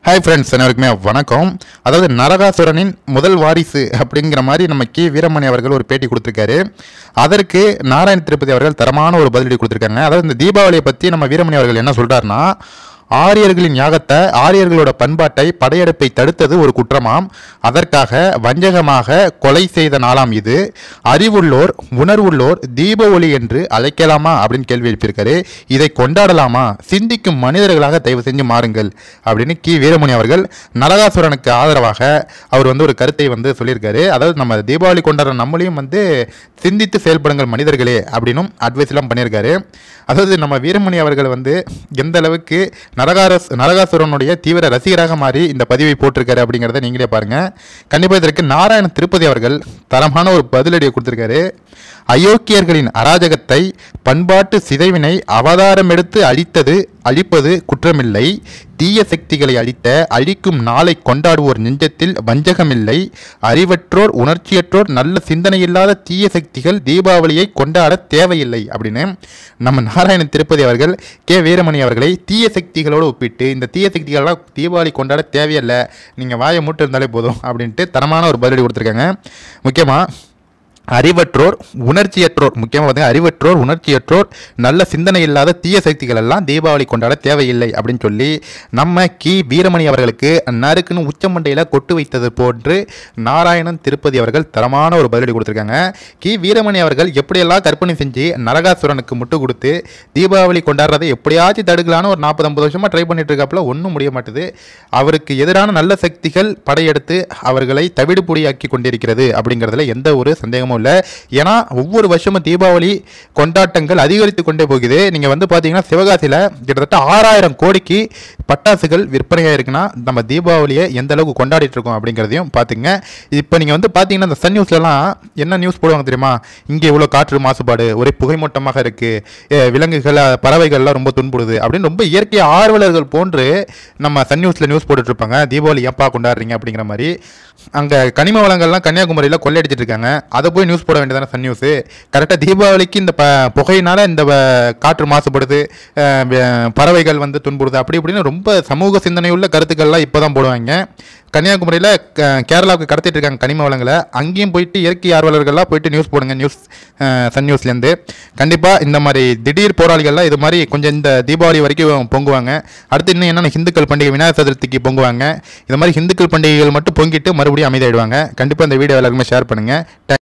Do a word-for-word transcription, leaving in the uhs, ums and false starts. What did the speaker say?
Hi friends, அனைவருக்குமே வணக்கம். அதாவது நரகாசுரனின் முதல் வாரிசு அப்படிங்கிற மாதிரி நம்ம கி வீரமணி அவர்கள் ஒரு பேட்டி கொடுத்துருக்காரு. அதற்கு நாராயண திருப்பதி அவர்கள் தரமான ஒரு பதிலடி கொடுத்துருக்காங்க. அதாவது இந்த தீபாவளியை பற்றி நம்ம வீரமணி அவர்கள் என்ன சொல்கிறாருன்னா, ஆரியர்களின் யாகத்தை, ஆரியர்களோட பண்பாட்டை, படையெடுப்பை தடுத்தது ஒரு குற்றமாம். அதற்காக வஞ்சகமாக கொலை செய்த நாளாம் இது. அறிவுள்ளோர், உணர்வுள்ளோர் தீப ஒளி என்று அழைக்கலாமா அப்படின்னு கேள்வி எழுப்பியிருக்காரு. இதை கொண்டாடலாமா? சிந்திக்கும் மனிதர்களாக தயவு செஞ்சு மாறுங்கள் அப்படின்னு கி வீரமணி அவர்கள் நரகாசுரனுக்கு ஆதரவாக அவர் வந்து ஒரு கருத்தை வந்து சொல்லியிருக்காரு. அதாவது நம்ம தீபாவளி கொண்டாடுற நம்மளையும் வந்து சிந்தித்து செயல்படுங்கள் மனிதர்களே அப்படின்னும் அட்வைஸ்லாம் பண்ணியிருக்காரு. அதாவது நம்ம வீரமணி அவர்கள் வந்து எந்த அளவுக்கு நரகாரஸ் நரகாசுரனுடைய தீவிர ரசிகராக மாறி இந்த பதிவை போட்டிருக்காரு அப்படிங்கிறத நீங்களே பாருங்கள். கண்டிப்பாக இதற்கு நாராயண திருப்பதி அவர்கள் தரமான ஒரு பதிலடியை கொடுத்துருக்காரு. அயோக்கியர்களின் அராஜகத்தை, பண்பாட்டு சிதைவினை அவதாரம் எடுத்து அழித்தது அழிப்பது குற்றமில்லை. தீய சக்திகளை அழித்த அழிக்கும் நாளை கொண்டாடுவோர் நெஞ்சத்தில் வஞ்சகமில்லை. அறிவற்றோர், உணர்ச்சியற்றோர், நல்ல சிந்தனை இல்லாத தீய சக்திகள் தீபாவளியை கொண்டாட தேவையில்லை அப்படின்னு நம்ம நாராயண திருப்பதி அவர்கள் கே வீரமணி அவர்களை தீய சக்திகளோடு ஒப்பிட்டு, இந்த தீய சக்திகளெல்லாம் தீபாவளி கொண்டாட தேவையில்லை, நீங்கள் வாயை மூட்டு இருந்தாலே போதும் அப்படின்ட்டு தரமான ஒரு பதிலடி கொடுத்துருக்காங்க. முக்கியமாக அறிவற்றோர், உணர்ச்சியற்றோர், முக்கியமாக பார்த்தீங்கன்னா அறிவற்றோர், உணர்ச்சியற்றோர், நல்ல சிந்தனை இல்லாத தீய சக்திகள் எல்லாம் தீபாவளி கொண்டாட தேவையில்லை அப்படின்னு சொல்லி நம்ம கி வீரமணி அவர்களுக்கு நறுக்குன்னு உச்சமண்டையில் கொட்டு வைத்தது போன்று நாராயணன் திருப்பதி அவர்கள் தரமான ஒரு பதிலடி கொடுத்துருக்காங்க. கி வீரமணி அவர்கள் எப்படியெல்லாம் கற்பனை செஞ்சு நரகாசுரனுக்கு முட்டு கொடுத்து தீபாவளி கொண்டாடுறதை எப்படியாச்சும் தடுக்கலான்னு ஒரு நாற்பது ஐம்பது வருஷமாக ட்ரை பண்ணிட்டு இருக்காப்புல ஒன்றும் முடிய மாட்டுது. அவருக்கு எதிரான நல்ல சக்திகள் படையெடுத்து அவர்களை தவிடுபொடியாக்கி கொண்டிருக்கிறது அப்படிங்கிறதுல எந்த ஒரு சந்தேகமும் இல்லை. ஏன்னா ஒவ்வொரு வருஷமும் தீபாவளி கொண்டாட்டங்கள் அதிகரித்து கொண்டே போகுது. நீங்கள் வந்து பார்த்தீங்கன்னா சிவகாசியில் கிட்டத்தட்ட ஆறாயிரம் கோடிக்கு பட்டாசுகள் விற்பனையாக இருக்குன்னா நம்ம தீபாவளியை எந்த அளவுக்கு கொண்டாடிட்டு இருக்கோம் அப்படிங்கிறதையும் பார்த்துங்க. இப்போ நீங்கள் வந்து பார்த்தீங்கன்னா இந்த சன் நியூஸ்லலாம் என்ன நியூஸ் போடுவாங்க தெரியுமா? இங்கே இவ்வளோ காற்று மாசுபாடு, ஒரே புகைமூட்டமாக இருக்குது, விலங்குகள் பறவைகள்லாம் ரொம்ப துன்புடுது அப்படின்னு ரொம்ப இயற்கை ஆர்வலர்கள் போன்று நம்ம சன் நியூஸில் நியூஸ் போட்டுட்ருப்பாங்க. தீபாவளி எப்பா கொண்டாடுறீங்க அப்படிங்கிற மாதிரி. அங்கே கனிம வளங்கள்லாம் கன்னியாகுமரியில் கொள்ளையடிச்சிட்டு இருக்காங்க. அதை போய் நியூஸ் போட வேண்டியதான சன் நியூஸு. கரெக்டாக தீபாவளிக்கு இந்த ப புகையினால் இந்த காற்று மாசுபடுது, பறவைகள் வந்து துன்புறுது அப்படி இப்படின்னு ரொம்ப சமூக சிந்தனையுள்ள கருத்துக்கள்லாம் இப்போ தான் போடுவாங்க. கன்னியாகுமரியில் கேரளாவுக்கு கடத்திட்டு இருக்காங்க கனிம வளங்களை. அங்கேயும் போயிட்டு இயற்கை ஆர்வலர்கள்லாம் போயிட்டு நியூஸ் போடுங்க நியூஸ் சன் நியூஸ்லேருந்து. கண்டிப்பாக இந்த மாதிரி திடீர் போராளிகள்லாம் இது மாதிரி கொஞ்சம் இந்த தீபாவளி வரைக்கும் பொங்குவாங்க. அடுத்து இன்னும் என்னென்ன ஹிந்துக்கள் பண்டிகை விநாயகர் சதுர்த்திக்கு பொங்குவாங்க. இது மாதிரி ஹிந்துக்கள் பண்டிகைகள் மட்டும் பொங்கிட்டு மறுபடியும் அமைதியாயிடுவாங்க. கண்டிப்பாக இந்த வீடியோ எல்லாருக்குமே ஷேர் பண்ணுங்கள்.